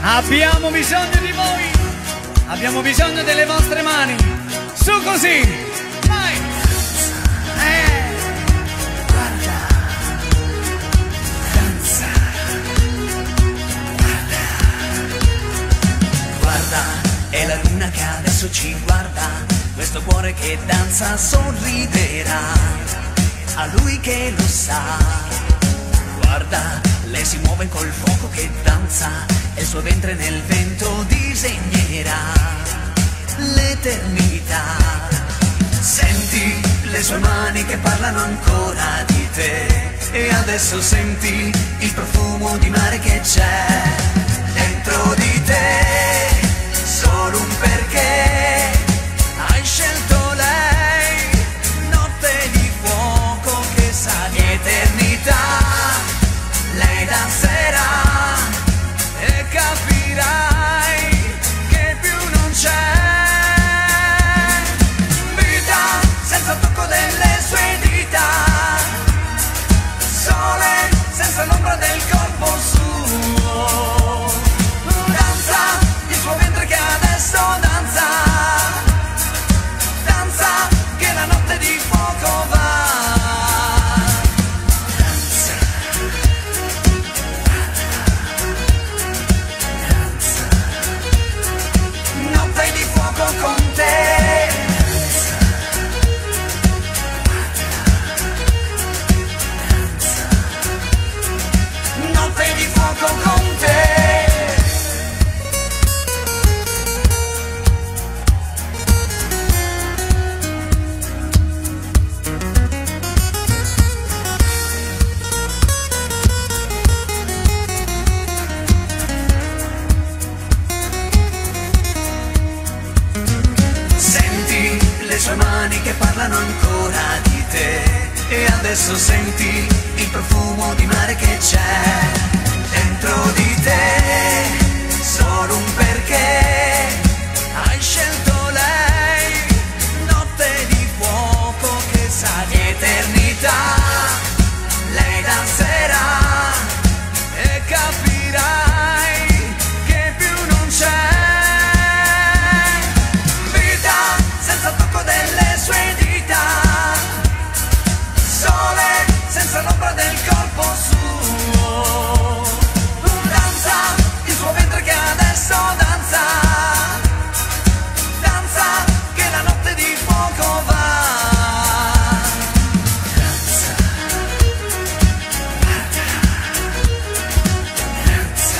Abbiamo bisogno di voi, abbiamo bisogno delle vostre mani. Su così, vai! Guarda, danza, guarda, è la luna che adesso ci guarda, questo cuore che danza sorriderà a lui che lo sa. Guarda, lei si muove col fuoco che danza e il suo ventre nel vento disegnerà l'eternità. Senti le sue mani che parlano ancora di te e adesso senti il profumo di mare che c'è dentro di te. Solo un perché hai scelto lei, notte di fuoco che sa di eternità. Lei danzerà e capirai che più non c'è vita senza tocco delle sue dita, sole senza l'ombra del corpo suo. Danza il suo ventre che adesso danza, danza che la notte di fuoco va. Con te notte di fuoco con te. Le sue mani che parlano ancora di te e adesso senti il profumo di mare che c'è dentro di te. Solo un perché hai scelto lei, notte di fuoco che sa di eternità. Lei danzerà e capirai che più non c'è delle sue dita, sole senza l'ombra del corpo suo. Danza il suo ventre che adesso danza, danza che la notte di fuoco va. Danza, danza,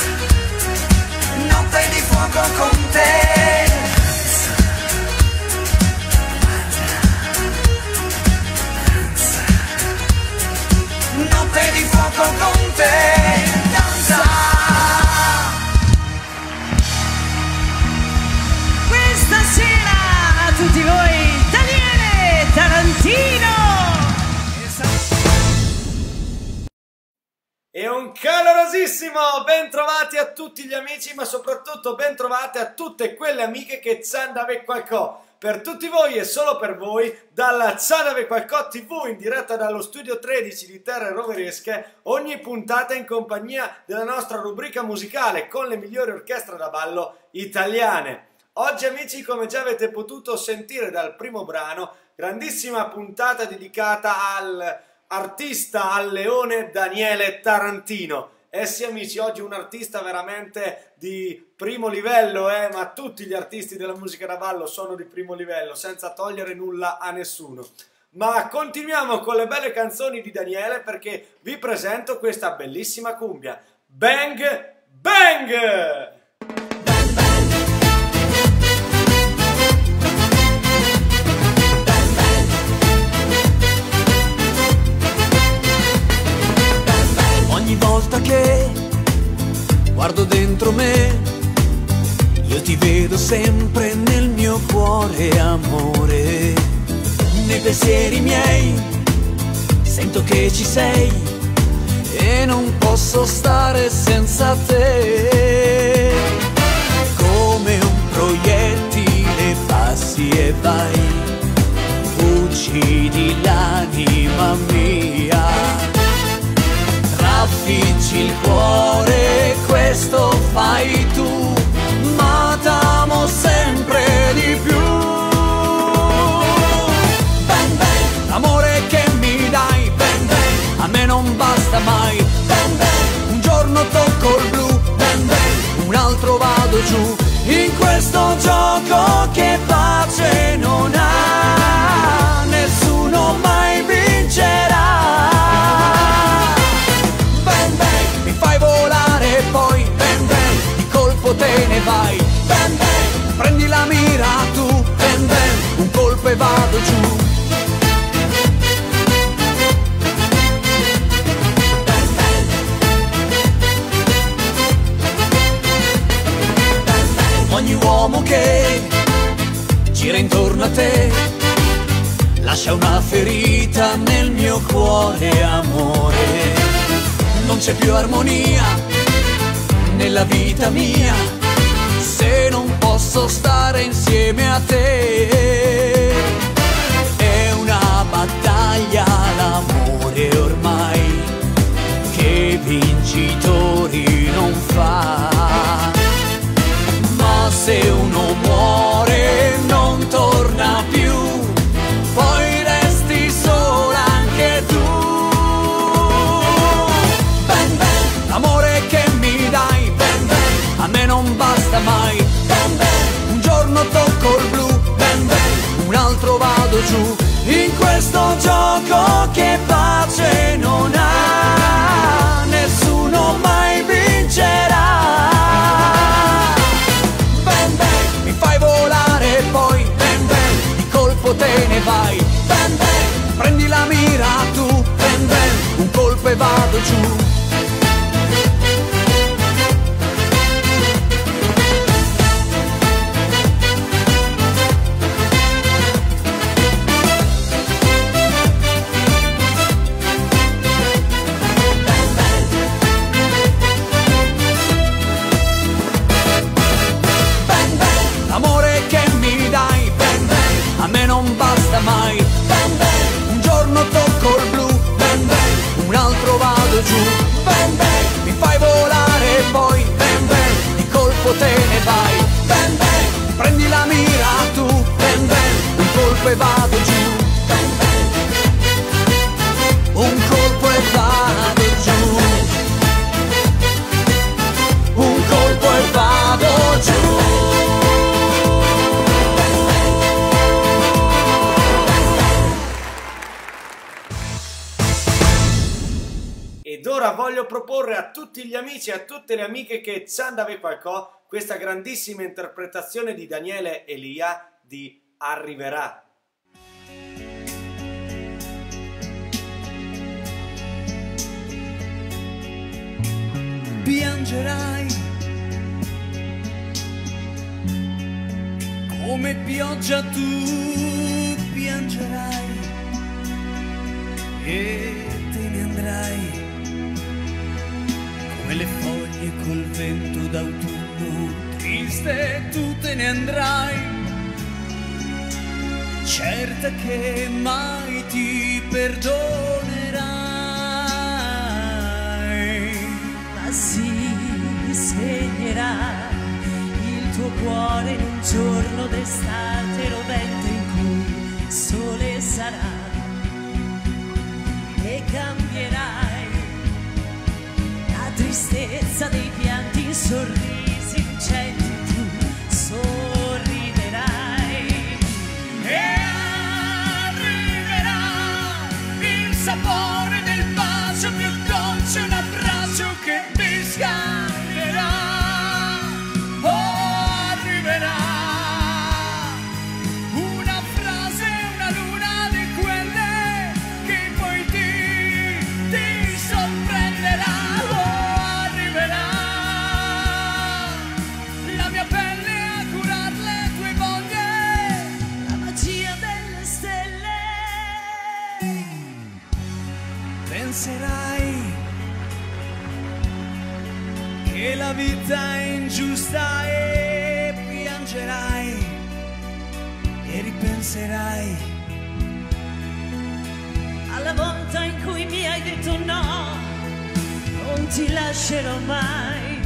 notte di fuoco con te. Notte di fuoco con te, danza. Questa sera a tutti voi Daniele Tarantino. E un calorosissimo bentrovati a tutti gli amici, ma soprattutto bentrovate a tutte quelle amiche che Zandave qualcosa. Per tutti voi e solo per voi, dalla Zandave Qualcosa TV in diretta dallo studio 13 di Terre Roveresche, ogni puntata in compagnia della nostra rubrica musicale con le migliori orchestre da ballo italiane. Oggi amici, come già avete potuto sentire dal primo brano, grandissima puntata dedicata all'artista, al leone Daniele Tarantino. Eh sì amici, oggi un artista veramente di primo livello, ma tutti gli artisti della musica da ballo sono di primo livello, senza togliere nulla a nessuno. Ma continuiamo con le belle canzoni di Daniele perché vi presento questa bellissima cumbia. Bang Bang! Ogni volta che guardo dentro me, io ti vedo sempre nel mio cuore, amore. Nei pensieri miei sento che ci sei e non posso stare senza te. Come un proiettile passi e vai, uccidi l'anima mia. Affiggi il cuore, questo fai altro vado giù. In questo gioco che pace non ha, nessuno mai vincerà. Bang bang, mi fai volare e poi bang bang, di colpo te ne vai. Bang bang, prendi la mira tu, bang bang, un colpo e vado giù. Ogni uomo che gira intorno a te lascia una ferita nel mio cuore, amore. Non c'è più armonia nella vita mia se non posso stare insieme a te. È una battaglia l'amore ormai che vincitori non fa. Se uno muore non torna più, poi resti sola anche tu. Bang bang, l'amore che mi dai, bang bang, a me non basta mai. Bang bang, un giorno tocco il blu, bang bang, un altro vado giù. In questo gioco che pace non ha, nessuno mai vincerà. Te ne vai, bang bang, prendi la mira tu, bang bang, un colpo e vado giù. A me non basta mai, bang bang, un giorno tocco il blu, bang bang, un altro vado giù, bang bang, mi fai volare e poi, bang bang, di colpo te ne vai, bang bang, prendi la mira tu, bang bang, un colpo e vado giù, bang bang, un colpo e vado giù, un colpo e vado giù. Ed ora voglio proporre a tutti gli amici e a tutte le amiche che Tsandave qualcosa questa grandissima interpretazione di Daniele Elia di Arriverà. Piangerai come pioggia, tu piangerai e te ne andrai come le foglie col vento d'autunno, triste tu te ne andrai, certa che mai ti perdonerai. Ma si segnerà il tuo cuore in un giorno d'estate rovente in cui il sole sarà e cambierai tristezza dei pianti in sorrisi vincenti, tu sorriderai e arriverà il sapore del bacio più dolce, un abbraccio che ti scambierà. Oh, arriverà una frase, una luna di quelle che poi ti sorprenderà. Penserai che la vita è ingiusta e piangerai e ripenserai alla volta in cui mi hai detto no, non ti lascerò mai.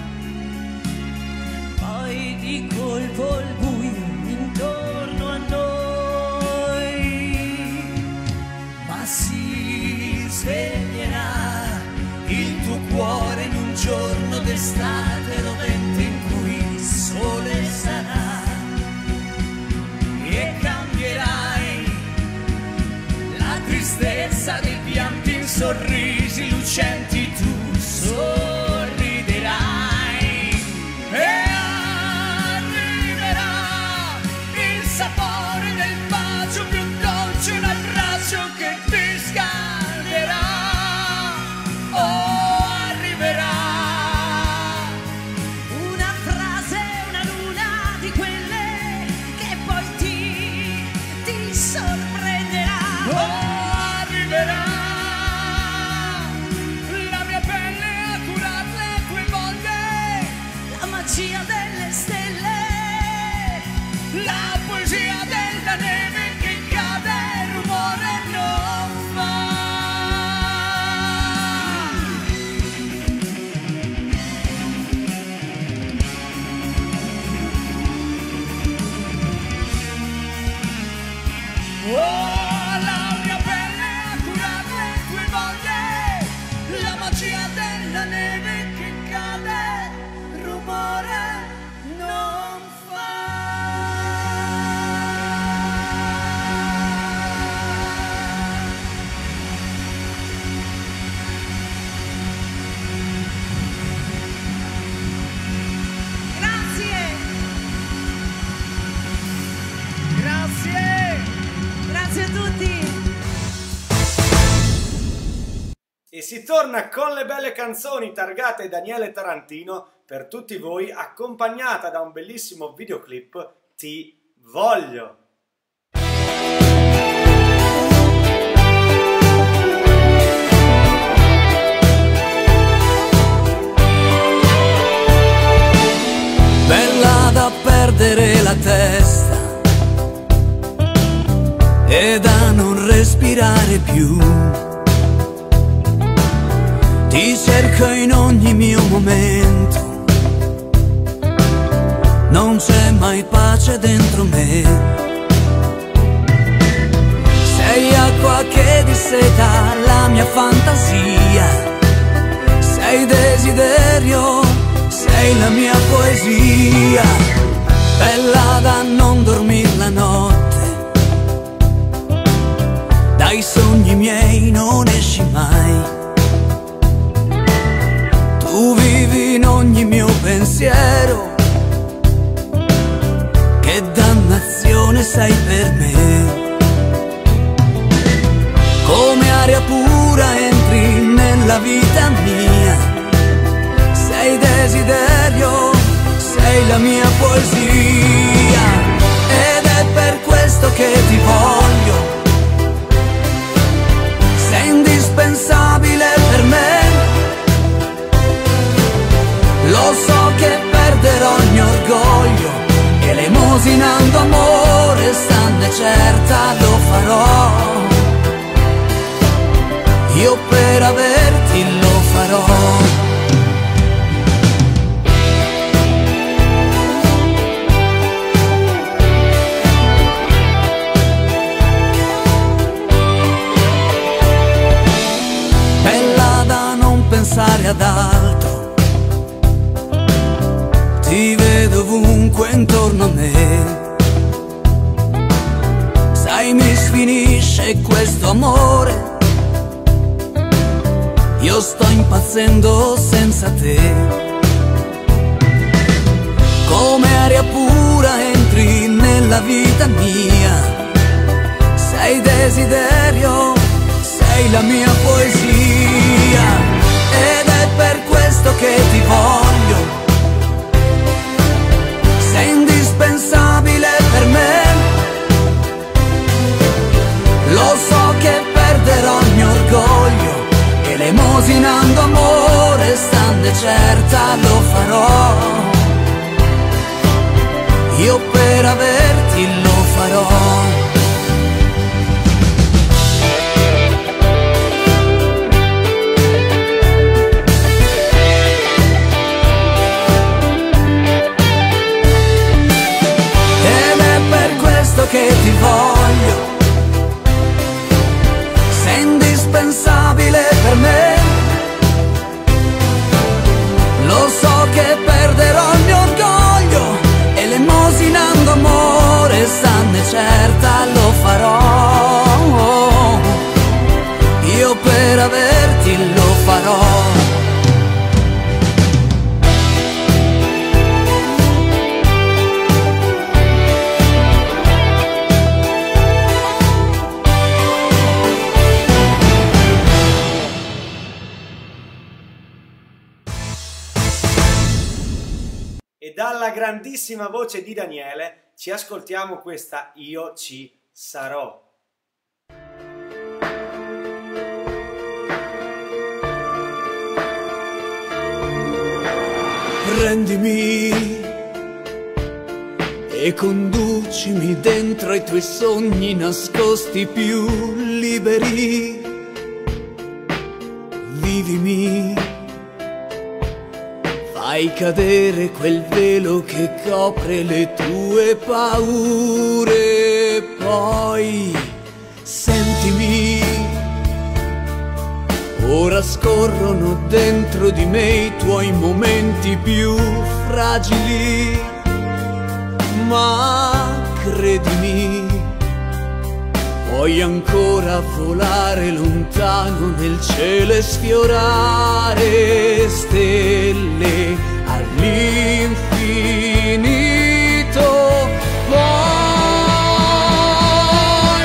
Poi di colpo il buio intorno a noi, ma si sveglerà il tuo cuore in un giorno d'estate rovente in cui sorrisi lucenti tu sorriderai e arriverà il sapore del bacio più dolce, un abbraccio che ti scalderà. Oh, arriverà una frase, una luna di quelle che poi ti sorprenderà. oh, arriverà la mia pelle a curar le tue voglie, La magia delle stelle, la poesia della neve che cade, rumore non fa. Oh, la mia pelle a curar le tue voglie, la magia della neve che cade, rumore non fa. grazie, Grazie. grazie a tutti. E si torna con le belle canzoni targate Daniele Tarantino per tutti voi, accompagnata da un bellissimo videoclip, Ti voglio. Bella da perdere la testa e da non respirare più. Ti cerco in ogni mio momento, non c'è mai pace dentro me. Sei acqua che disseta la mia fantasia, sei desiderio, sei la mia poesia. Bella da non dormire la notte, dai sogni miei non esci mai. Tu vivi in ogni mio pensiero, che dannazione sei per me. Come aria pura entri nella vita mia, sei desiderio, sei la mia poesia. Ed è per questo che ti voglio, sei indispensabile per me. Lo so che perderò il mio orgoglio, elemosinando amore, stanne certa lo farò. Io per averti lo farò. Bella da non pensare ad altro, ti vedo ovunque intorno a me. Sai, mi sfinisce questo amore, io sto impazzendo senza te. Come aria pura entri nella vita mia, sei desiderio, sei la mia poesia. Ed è per questo che ti voglio, sei indispensabile per me. Lo so che perderò il mio orgoglio, elemosinando amore, stanne certa lo farò. Io per averti lo farò. Ed è per questo che ti voglio, sei indispensabile per me. Lo so che perderò il mio orgoglio, elemosinando amore, stanne certa lo farò. Io per aver grandissima voce di Daniele, ci ascoltiamo questa Io ci sarò. Prendimi e conducimi dentro ai tuoi sogni nascosti più liberi. Vivimi, fai cadere quel velo che copre le tue paure. Poi sentimi, ora scorrono dentro di me i tuoi momenti più fragili, ma credimi, puoi ancora volare lontano nel cielo e sfiorare stelle all'infinito. Poi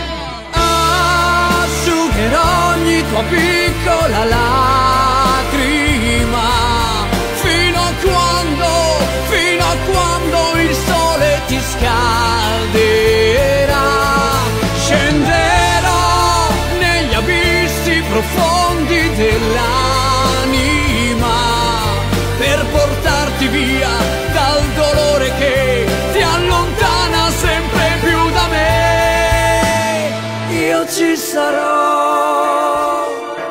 asciugherò ogni tua piccola lacrima fino a quando il sole ti scalderà. Scenderò negli abissi profondi dell'anima per portarti via dal dolore che ti allontana sempre più da me. Io ci sarò.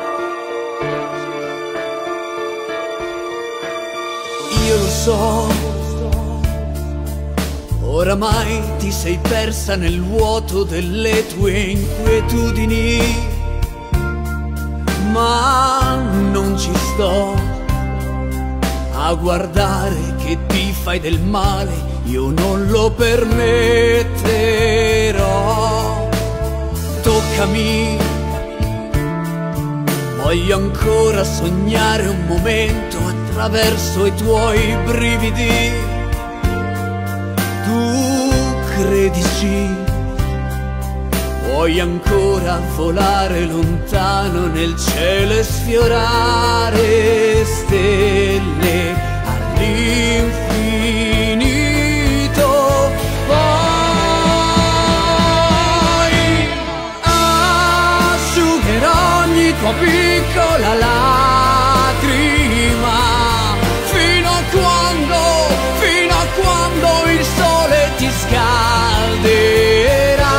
Io lo so, oramai ti sei persa nel vuoto delle tue inquietudini, ma non ci sto a guardare che ti fai del male, io non lo permetterò. Toccami, voglio ancora sognare un momento attraverso i tuoi brividi. Tu credici, puoi ancora volare lontano nel cielo e sfiorare stelle all'infinito. Poi asciugherò ogni tua piccola lacrima fino a quando il sole ti scalderà.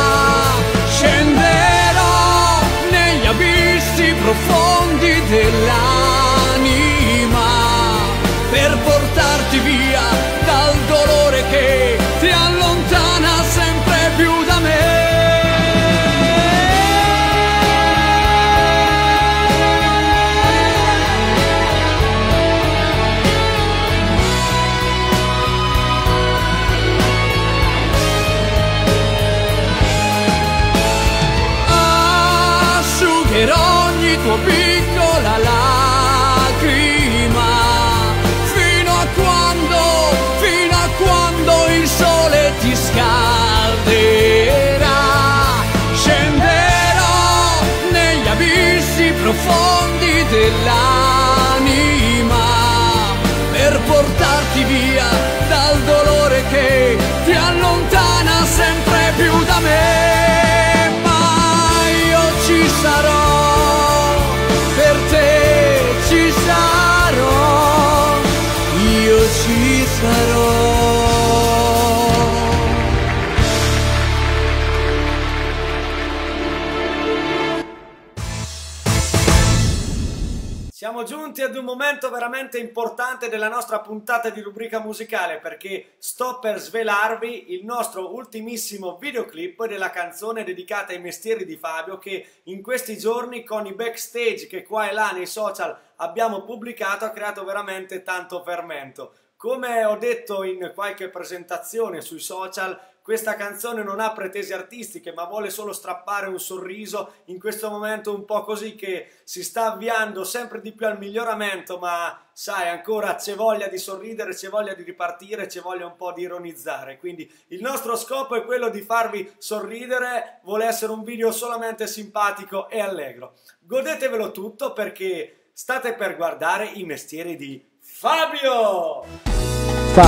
Scenderò negli abissi profondi dell'anima per portarti via dal dolore che ti allontana sempre più da me. Ogni tua piccola lacrima fino a quando il sole ti scalderà. Scenderò negli abissi profondi dell'anima per portarti via dal dolore che ti allontana sempre più da me. Ma io ci sarò. Per te ci sarò, io ci sarò. Siamo giunti ad un momento veramente importante della nostra puntata di rubrica musicale, perché sto per svelarvi il nostro ultimissimo videoclip della canzone dedicata ai mestieri di Fabio, che in questi giorni con i backstage che qua e là nei social abbiamo pubblicato ha creato veramente tanto fermento. Come ho detto in qualche presentazione sui social, questa canzone non ha pretese artistiche, ma vuole solo strappare un sorriso in questo momento un po' così che si sta avviando sempre di più al miglioramento, ma sai, ancora c'è voglia di sorridere, c'è voglia di ripartire, c'è voglia un po' di ironizzare. Quindi il nostro scopo è quello di farvi sorridere, vuole essere un video solamente simpatico e allegro. Godetevelo tutto perché state per guardare i mestieri di Fabio! Fabio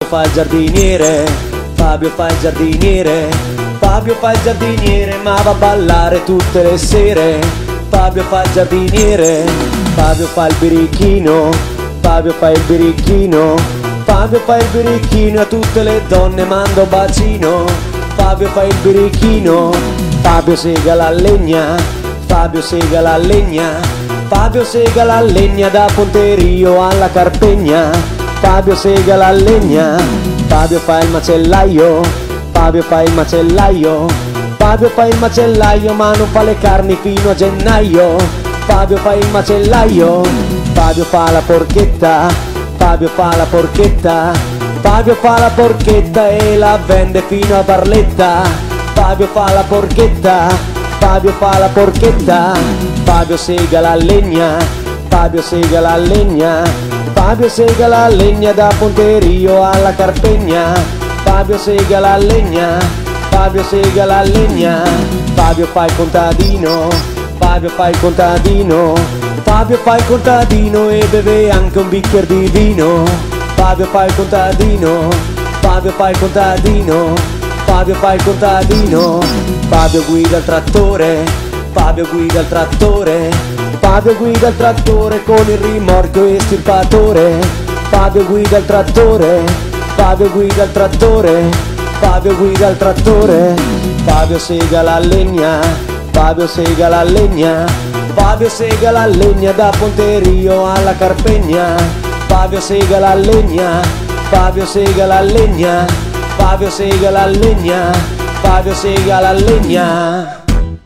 fa il giardiniere, Fabio fa il giardiniere, Fabio fa il giardiniere ma va a ballare tutte le sere. Fabio fa il giardiniere, Fabio fa il birichino, Fabio fa il birichino, Fabio fa il birichino e a tutte le donne manda un bacino. Fabio fa il birichino, Fabio sega la legna, Fabio sega la legna, Fabio sega la legna da Ponterio alla Carpegna. Fabio sega la legna, Fabio fa il macellaio, Fabio fa il macellaio, Fabio fa il macellaio ma non fa le carni fino a gennaio. Fabio fa il macellaio, Fabio fa la porchetta, Fabio fa la porchetta, Fabio fa la porchetta e la vende fino a Barletta. Fabio fa la porchetta, Fabio fa la porchetta, Fabio sega la legna, Fabio sega la legna, Fabio sega la legna da Ponterio alla Carpegna. Fabio sega la legna, Fabio sega la legna, Fabio fa il contadino, Fabio fa il contadino, Fabio fa il contadino e beve anche un bicchiere di vino. Fabio fa il contadino, Fabio fa il contadino, Fabio fa il contadino. Fabio guida il trattore, Fabio guida il trattore, Fabio guida il trattore con il rimorchio estirpatore. Fabio guida il trattore, Fabio guida il trattore, Fabio guida il trattore. Fabio sega la legna, Fabio sega la legna, Fabio sega la legna da Ponterio alla Carpegna. Fabio sega la legna, Fabio sega la legna, Fabio sega la legna, Fabio sega la legna.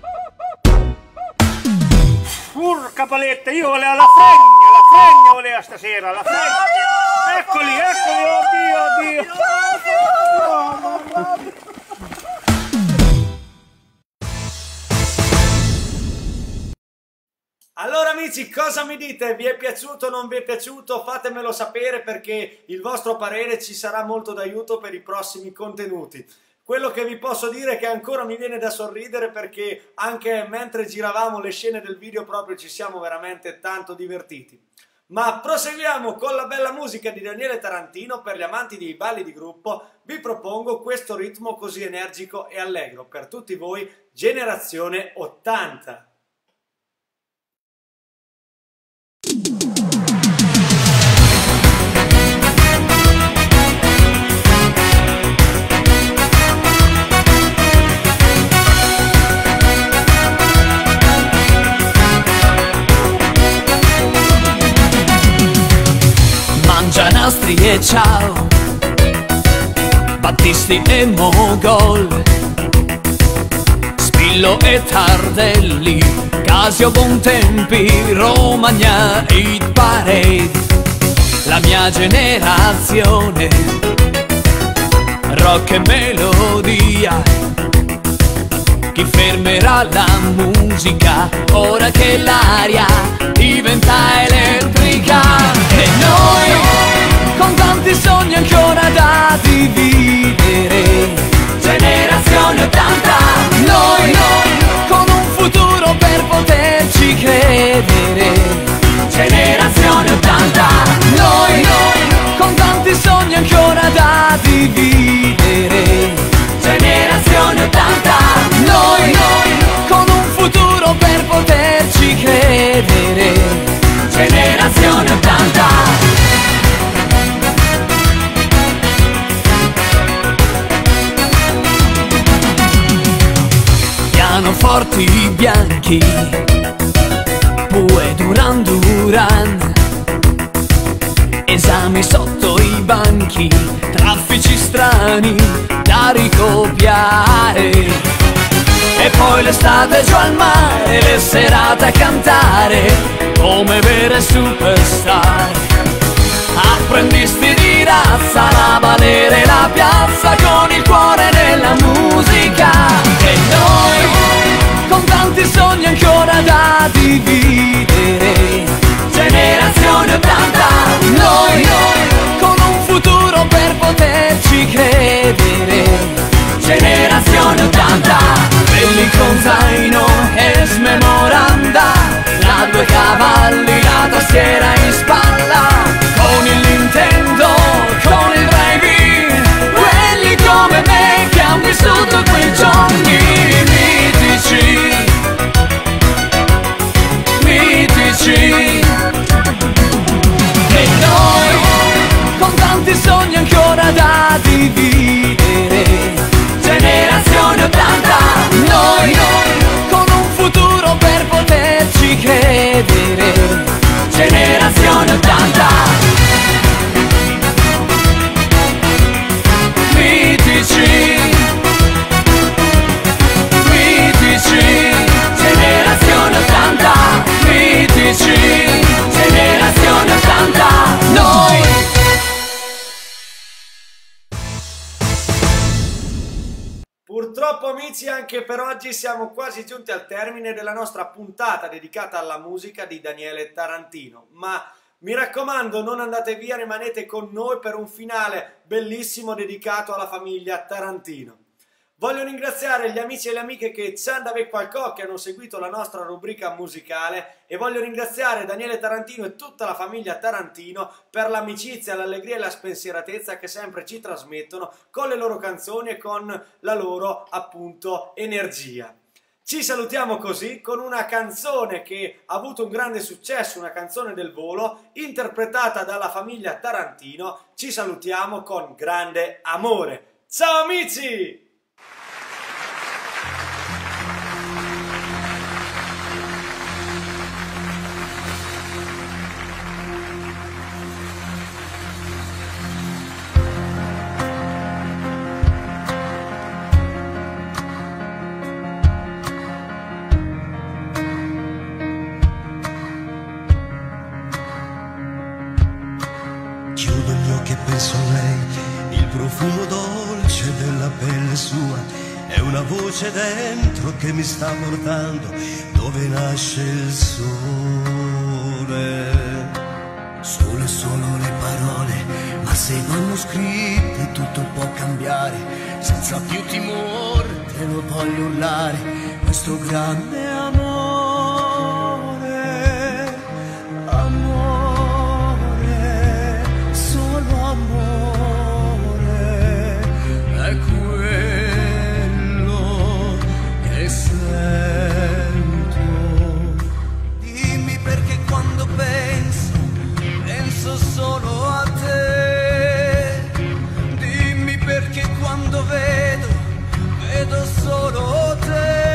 Urca paletta, io volevo la fregna voleva stasera, la fregna. Eccoli, eccoli, oddio, oddio. Allora amici, cosa mi dite? Vi è piaciuto o non vi è piaciuto? Fatemelo sapere perché il vostro parere ci sarà molto d'aiuto per i prossimi contenuti. Quello che vi posso dire è che ancora mi viene da sorridere perché anche mentre giravamo le scene del video proprio ci siamo veramente tanto divertiti. Ma proseguiamo con la bella musica di Daniele Tarantino. Per gli amanti dei balli di gruppo vi propongo questo ritmo così energico e allegro per tutti voi, generazione 80. Mangianastri e ciao, Battisti e Mogol, Spillo e Tardelli, Casio Bontempi, Romagna, Hit Parade. La mia generazione, rock e melodia. Chi fermerà la musica ora che l'aria diventa elettrica? E noi, con tanti sogni ancora da dividere, generazione 80. Noi, con un futuro per poterci credere, generazione 80. Noi, con tanti sogni ancora da dividere, generazione 80. Noi, con un futuro per poterci credere, generazione 80. Pianoforti bianchi, Pue Duran Duran, esami sotto i banchi, traffici strani da ricopiare. E poi l'estate giù al mare, le serate a cantare come vere superstar. Apprendisti di razza, la valere la piazza con il cuore nella musica. E noi, con tanti sogni ancora da dividere, generazione 80. Noi, con un futuro per poterci credere, generazione 80. Belli con zaino e smemoranda, la 2 cavalli, la tastiera in spalla, con il Nintendo, con il drive-in condividere. Generazione 80, noi con un futuro per poterci credere. Generazione 80, mitici, generazione 80, mitici, generazione 80, noi. Purtroppo amici, anche per oggi siamo quasi giunti al termine della nostra puntata dedicata alla musica di Daniele Tarantino, ma mi raccomando, non andate via, rimanete con noi per un finale bellissimo dedicato alla famiglia Tarantino. Voglio ringraziare gli amici e le amiche che C'han da qualcosa che hanno seguito la nostra rubrica musicale, e voglio ringraziare Daniele Tarantino e tutta la famiglia Tarantino per l'amicizia, l'allegria e la spensieratezza che sempre ci trasmettono con le loro canzoni e con la loro, appunto, energia. Ci salutiamo così con una canzone che ha avuto un grande successo, una canzone del volo, interpretata dalla famiglia Tarantino. Ci salutiamo con grande amore. Ciao amici! Chiudo gli occhi e penso a lei, il profumo dolce della pelle sua, è una voce dentro che mi sta portando dove nasce il sole. Sole solo le parole, ma se vanno scritte tutto può cambiare, senza più timore te lo voglio urlare, questo grande amore, amore, solo amore, è quello che sento. Dimmi perché quando penso solo a te, dimmi perché quando vedo solo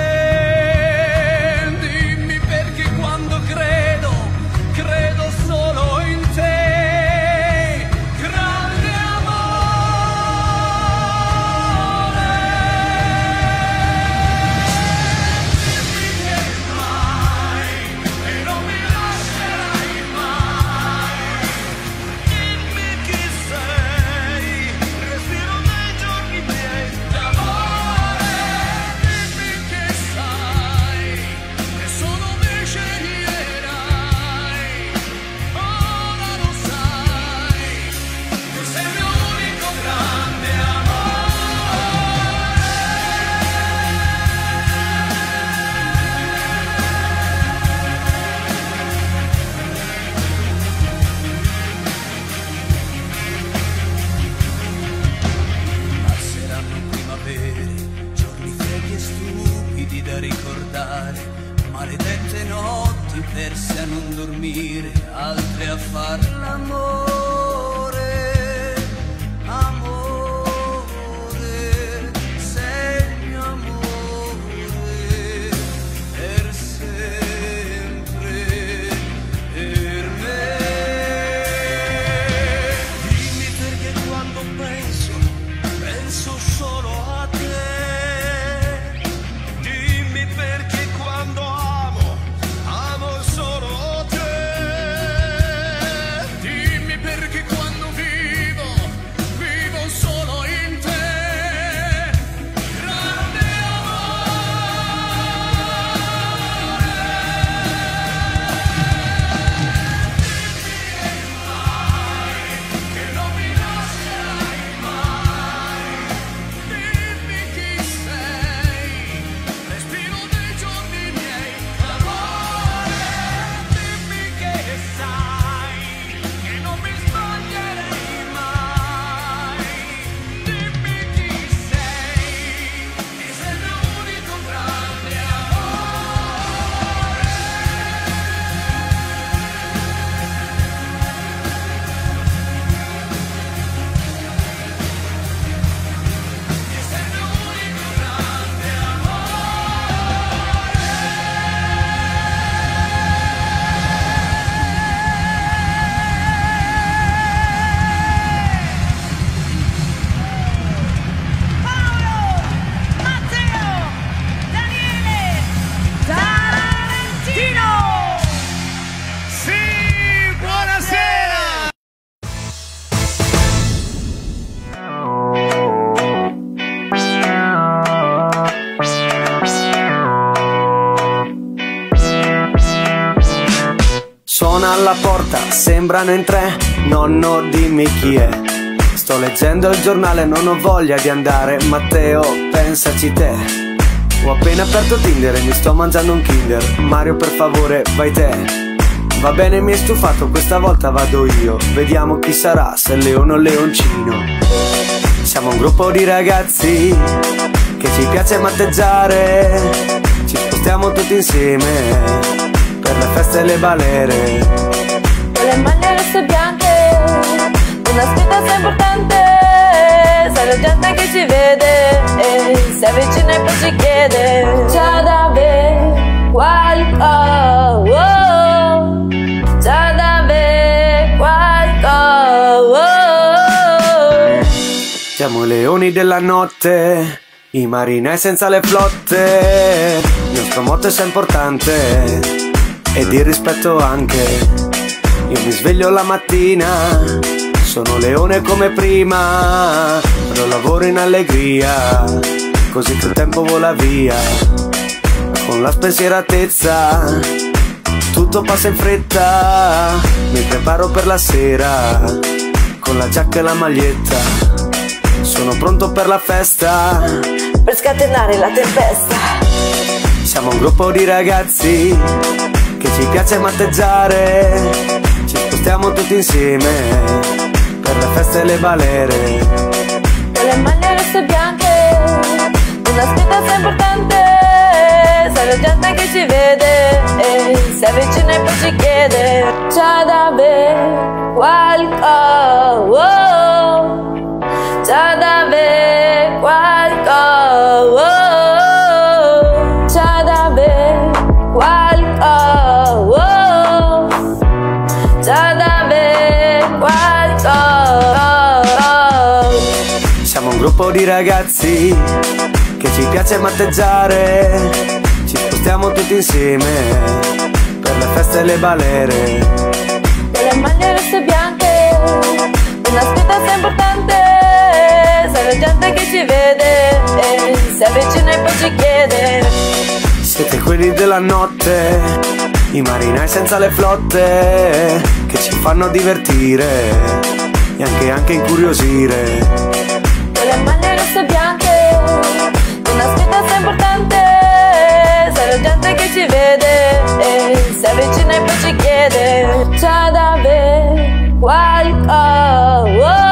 te, dimmi perché quando credo solo in te, grande amore. Dimmi che mai e non mi lascerai mai, dimmi chi sei, respiro nei giorni miei d'amore, dimmi che sai, nessuno mi sceglierai, ora lo sai, tu sei il mio unico grande Passeranno primavere, giorni freddi e stupidi da ricordare, maledette notti perse a non dormire, altre a far l'amore, amore, sei il mio amore, per sempre, per me. Dimmi perché quando penso solo a te, dimmi perché quando amo solo te, dimmi perché quando vivo solo in te, grande amore. Che non mi lascerai mai, sembrano in tre, nonno dimmi chi è. Sto leggendo il giornale, non ho voglia di andare. Matteo, pensaci te. Ho appena aperto Tinder e mi sto mangiando un Kinder. Mario, per favore, vai te. Va bene, mi è stufato, questa volta vado io. Vediamo chi sarà, se leone o leoncino. Siamo un gruppo di ragazzi che ci piace matteggiare. Ci spostiamo tutti insieme per le feste e le balere. Con le maglie rosse e bianche, una sfida è importante. Sai la gente che ci vede e si avvicina e poi ci chiede: c'è da bere qualcosa? C'è da bere qualcosa? Siamo leoni della notte, i marinai senza le flotte. Il nostro motto è importante e di rispetto anche. Io mi sveglio la mattina, sono leone come prima, però lavoro in allegria, così che il tempo vola via. Con la spensieratezza tutto passa in fretta, mi preparo per la sera, con la giacca e la maglietta, sono pronto per la festa, per scatenare la tempesta. Siamo un gruppo di ragazzi che ci piace matteggiare. Ci spostiamo tutti insieme per le feste e le balere. Con le maglie rosse e bianche, una sfida è importante. Sai la gente che ci vede e si avvicina e poi ci chiede: c'è da bere qualcosa? C'è da bere qualcosa? C'è da bere qualcosa? C'è da bere qualcosa? Siamo un gruppo di ragazzi che ci piace matteggiare. Ci spostiamo tutti insieme per le feste e le balere. Con le maglie rosse e bianche, una sfida è importante. Sai la gente che ci vede e si avvicina e poi ci chiede: siete quelli della notte, i marinai senza le flotte, che ci fanno divertire e anche incuriosire. Con le maglie rosse e bianche, una sfida è importante. Sai la gente che ci vede e si avvicina e poi ci chiede: c'è da bere qualcosa?